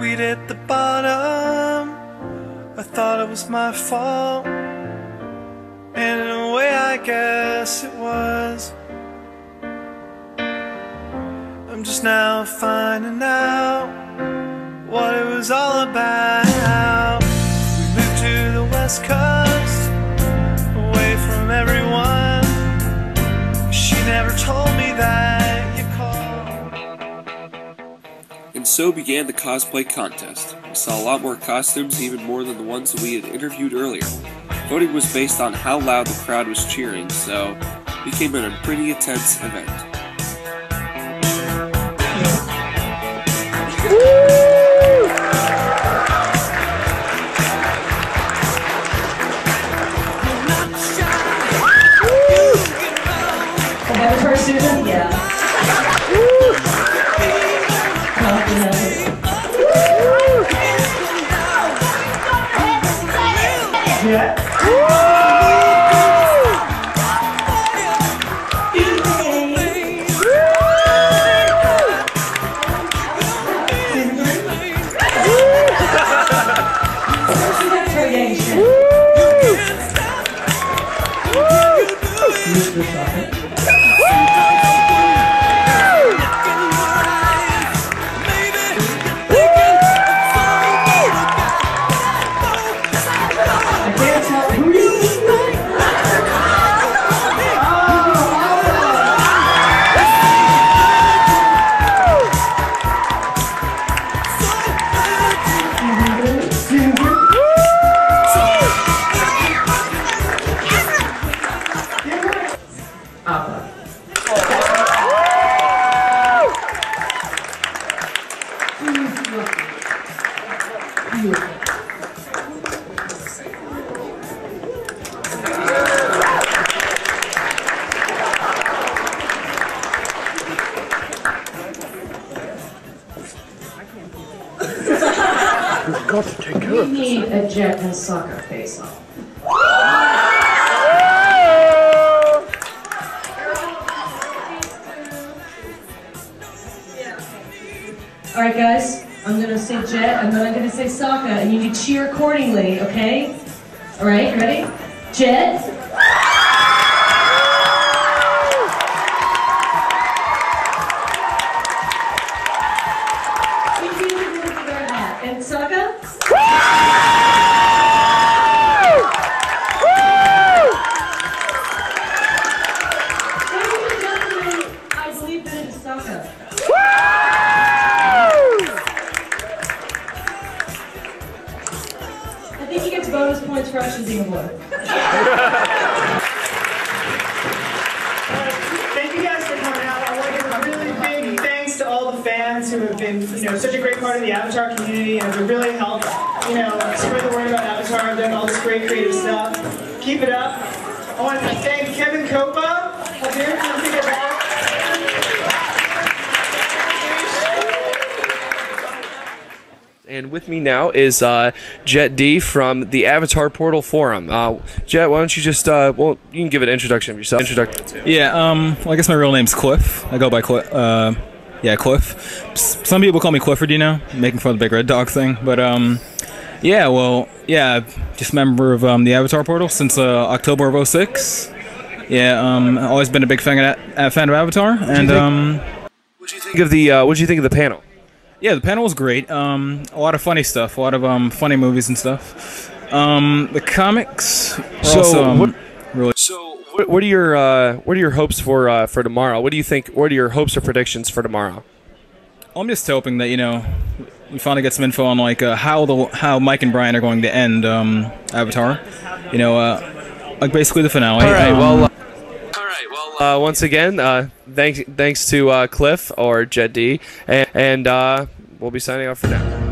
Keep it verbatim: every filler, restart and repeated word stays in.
seaweed at the bottom. I thought it was my fault, and in a way I guess it was. I'm just now finding out what it was all about. We moved to the West Coast, away from everyone. She never told me that you called. And so began the cosplay contest. We saw a lot more costumes, even more than the ones that we had interviewed earlier. Voting was based on how loud the crowd was cheering, so it became a pretty intense event. Avatar student? Yeah. Yeah. You've got to take care We of this. need a Jet and Sokka face-off. Alright guys, I'm gonna say Jet and then I'm gonna say Sokka and you need to cheer accordingly, okay? Alright, ready? Jet. And Sokka? Ladies and gentlemen, I believe that it is Sokka. I think he gets bonus points for actually being a boy. Thank you guys for coming out. I want to give a really big thanks to all the fans who have been, you know, such a great part of the Avatar community and have really helped, you know, spread the word about Avatar and done all this great creative stuff. Keep it up. I want to thank Kevin Copa up here. Come take it back. And with me now is uh, Jet D from the Avatar Portal Forum. Uh, Jet, why don't you just, uh, well, you can give an introduction of yourself. Introduction. Yeah, um, well, I guess my real name's Cliff. I go by Cliff. Uh, yeah, Cliff. S some people call me Clifford, you know, making fun of the big red dog thing. But um, yeah, well, yeah, just a member of um, the Avatar Portal since uh, October of oh six. Yeah, um, always been a big fan of, a fan of Avatar. And um, what do you think of the? Uh, what do you think of the panel? Yeah, the panel was great. Um, a lot of funny stuff, a lot of um, funny movies and stuff. Um, the comics were So also um, what? really. So what, what are your uh, what are your hopes for uh, for tomorrow? What do you think? What are your hopes or predictions for tomorrow? I'm just hoping that, you know, we finally get some info on like uh, how the how Mike and Brian are going to end um, Avatar. You know, uh, like basically the finale. All right. Um, well. Uh, all right. Well. Uh, once again, uh, thanks thanks to uh, Cliff or Jet D, and, and uh, we'll be signing off for now.